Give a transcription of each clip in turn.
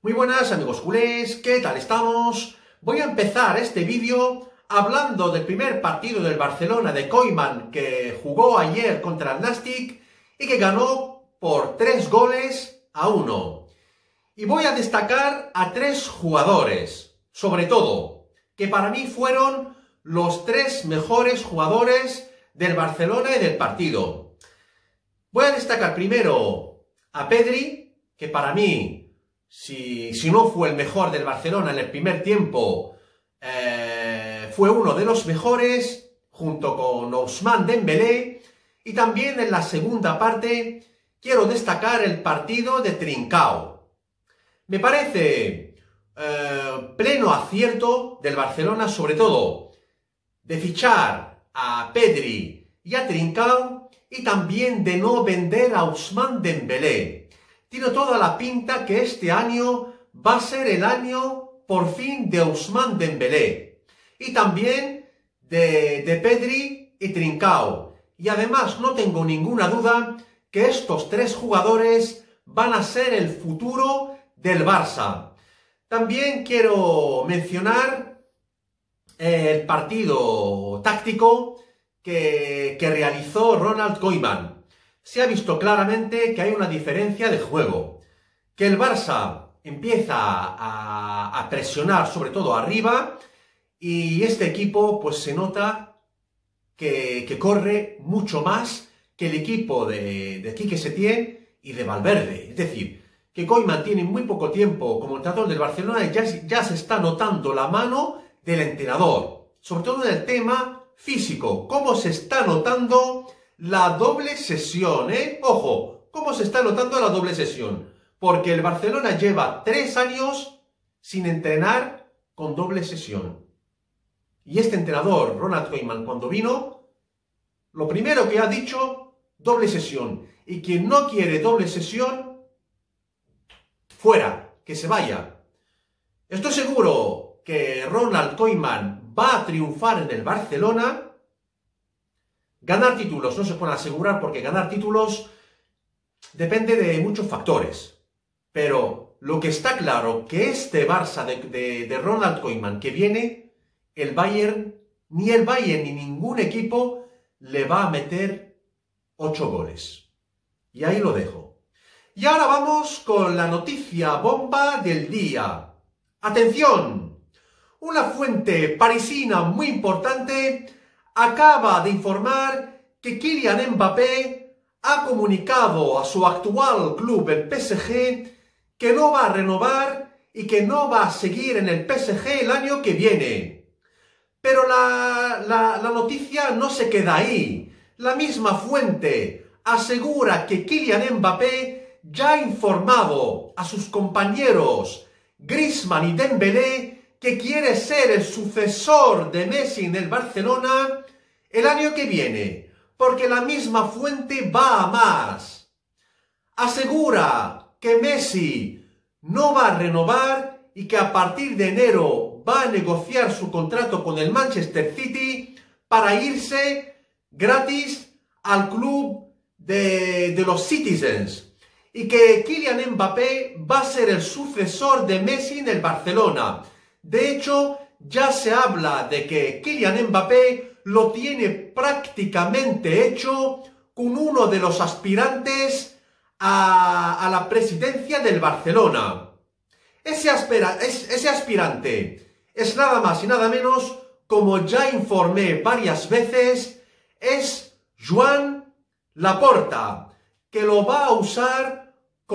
Muy buenas amigos culés, ¿qué tal estamos? Voy a empezar este vídeo hablando del primer partido del Barcelona de Koeman que jugó ayer contra el Nàstic y que ganó por 3-1. Y voy a destacar a 3 jugadores, sobre todo, que para mí fueron los 3 mejores jugadores del Barcelona y del partido. Voy a destacar primero a Pedri, que para mí, si no fue el mejor del Barcelona en el primer tiempo, fue uno de los mejores, junto con Ousmane Dembélé. Y también en la segunda parte quiero destacar el partido de Trincao. Me parece pleno acierto del Barcelona, sobre todo, de fichar a Pedri y a Trincao, y también de no vender a Ousmane Dembélé. Tiene toda la pinta que este año va a ser el año, por fin, de Ousmane Dembélé. Y también de Pedri y Trincao. Y además no tengo ninguna duda que estos 3 jugadores van a ser el futuro del Barça. También quiero mencionar el partido táctico que realizó Ronald Koeman. Se ha visto claramente que hay una diferencia de juego, que el Barça empieza a presionar sobre todo arriba, y este equipo pues se nota que corre mucho más que el equipo de Quique Setién y de Valverde. Es decir, que Koeman tiene muy poco tiempo como entrenador del Barcelona y ya se está notando la mano del entrenador, sobre todo en el tema físico, cómo se está notando la doble sesión, Ojo, cómo se está notando la doble sesión, porque el Barcelona lleva 3 años sin entrenar con doble sesión. Y este entrenador, Ronald Koeman, cuando vino, lo primero que ha dicho, doble sesión. Y quien no quiere doble sesión, fuera, que se vaya. Estoy seguro que Ronald Koeman va a triunfar en el Barcelona. Ganar títulos no se puede asegurar, porque ganar títulos depende de muchos factores. Pero lo que está claro, que este Barça de Ronald Koeman que viene, el Bayern ni ningún equipo le va a meter 8 goles. Y ahí lo dejo. Y ahora vamos con la noticia bomba del día. ¡Atención! Una fuente parisina muy importante acaba de informar que Kylian Mbappé ha comunicado a su actual club, el PSG, que no va a renovar y que no va a seguir en el PSG el año que viene. Pero la noticia no se queda ahí. La misma fuente asegura que Kylian Mbappé ya ha informado a sus compañeros Griezmann y Dembélé que quiere ser el sucesor de Messi en el Barcelona el año que viene, porque la misma fuente va a más. Asegura que Messi no va a renovar y que a partir de enero va a negociar su contrato con el Manchester City para irse gratis al club de los Citizens, y que Kylian Mbappé va a ser el sucesor de Messi en el Barcelona. De hecho, ya se habla de que Kylian Mbappé lo tiene prácticamente hecho con uno de los aspirantes a la presidencia del Barcelona. Ese aspirante es nada más y nada menos, como ya informé varias veces, es Joan Laporta, que lo va a usar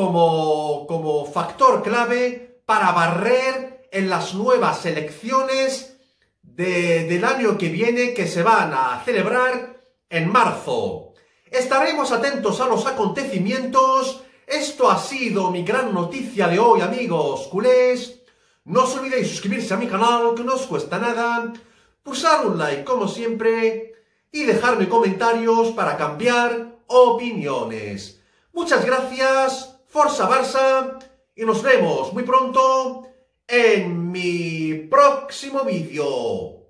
como factor clave para barrer en las nuevas elecciones del año que viene, que se van a celebrar en marzo. Estaremos atentos a los acontecimientos. Esto ha sido mi gran noticia de hoy, amigos culés. No os olvidéis suscribirse a mi canal, que no os cuesta nada, pulsar un like como siempre y dejarme comentarios para cambiar opiniones. Muchas gracias, Forza Barça, y nos vemos muy pronto en mi próximo vídeo.